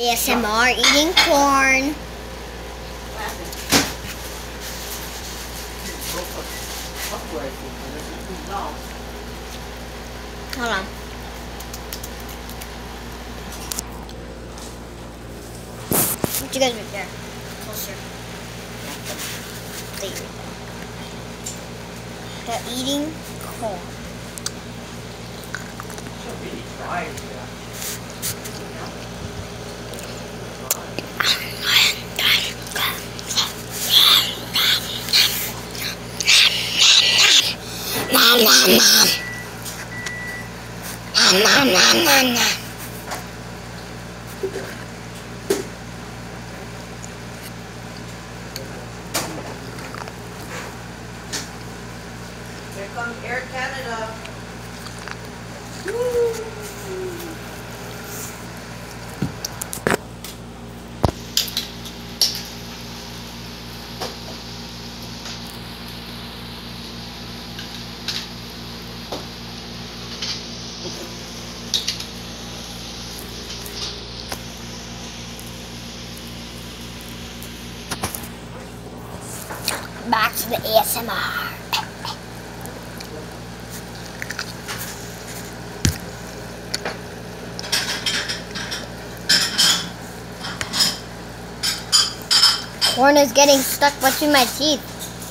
ASMR eating corn. Hold on. Put you guys right there. Closer. There. They're eating corn. It's really dry. Nom nom nom. Nom nom nom nom nom. Here comes Air Canada. Woo! Back to the ASMR. Corn is getting stuck between my teeth.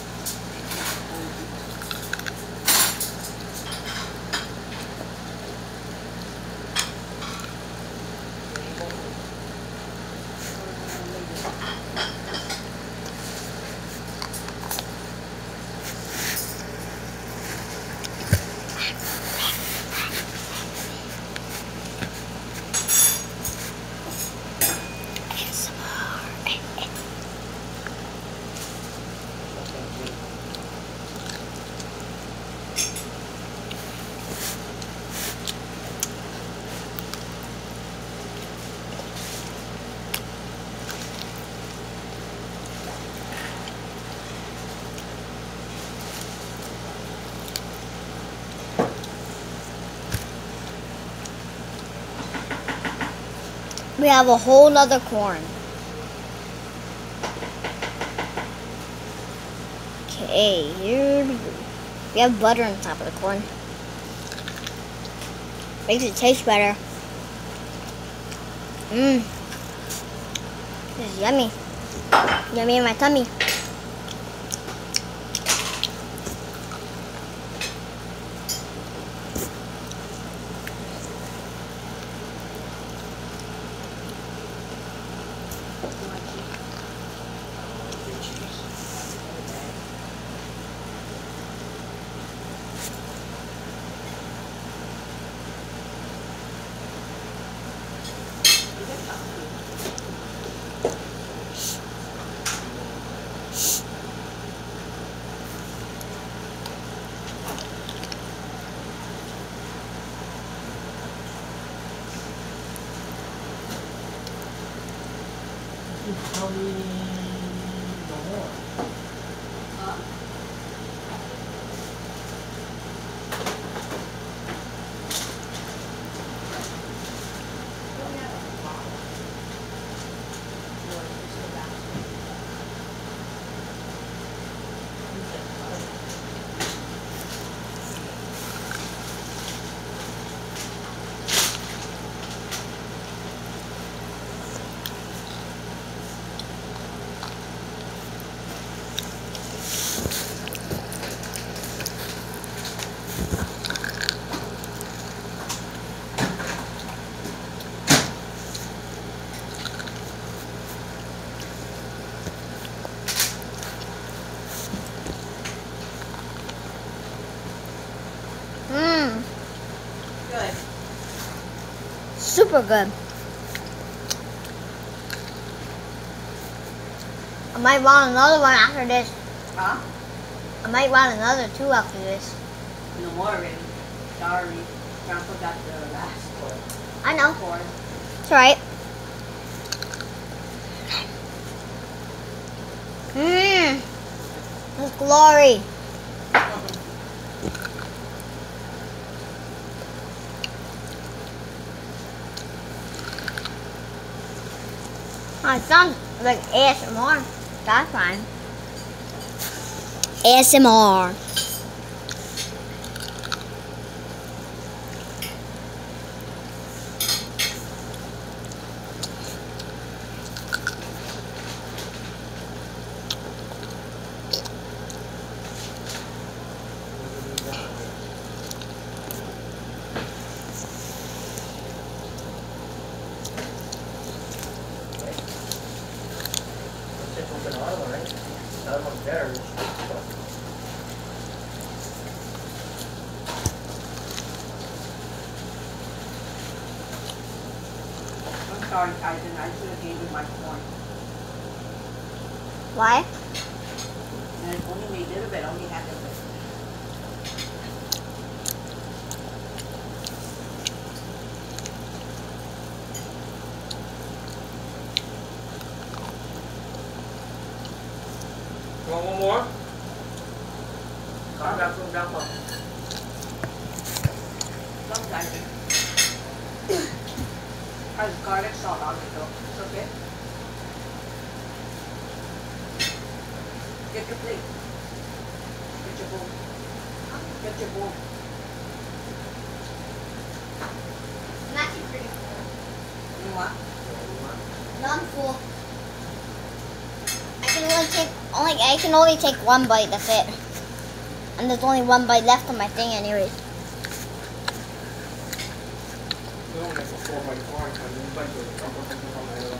We have a whole nother corn. Okay, here we go. We have butter on top of the corn. Makes it taste better. Mmm. This is yummy. Yummy in my tummy. Tell me no more. Mmm. Good. Super good. I might want another one after this. Huh? I might want another two after this. No more already. Sorry. Grandpa got the last one. I know. Corn. It's alright. Mmm. It's glory. Oh, it sounds like ASMR. That's fine. ASMR. Let's open another one, right? The other one's there. I'm sorry, Tyson. I should have gave you my corn. Why? And only made a little bit, only half of it. You want one more? Come back from down. Some Tyson. Has garlic salt on it though. It's okay. Get your plate. Get your bowl. Get your bowl. I'm actually pretty full. You want? No, I'm full. I can only take one bite. That's it. And there's only one bite left on my thing, anyways. We don't get before my corn, and then like the couple things on my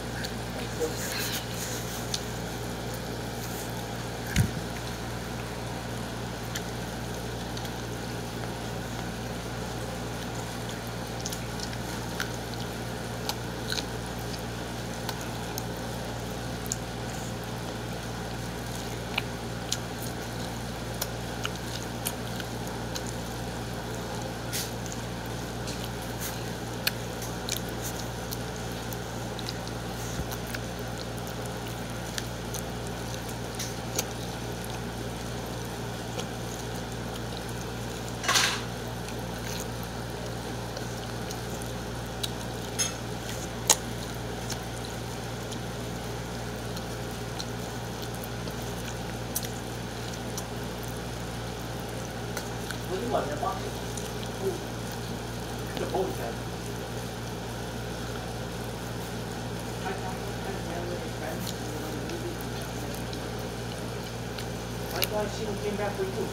What do you want? That box? The bowl can. I met with his friends. I thought she came back for you.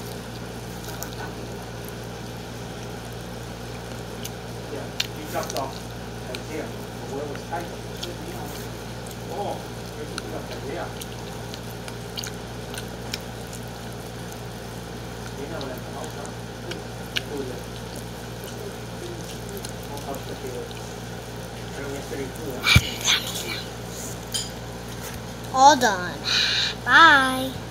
Yeah, he dropped off at there. Where was tight? Oh, where did you pick up that there? You know that house, huh? Who is it? House that they were running yesterday too, huh? All done. Bye.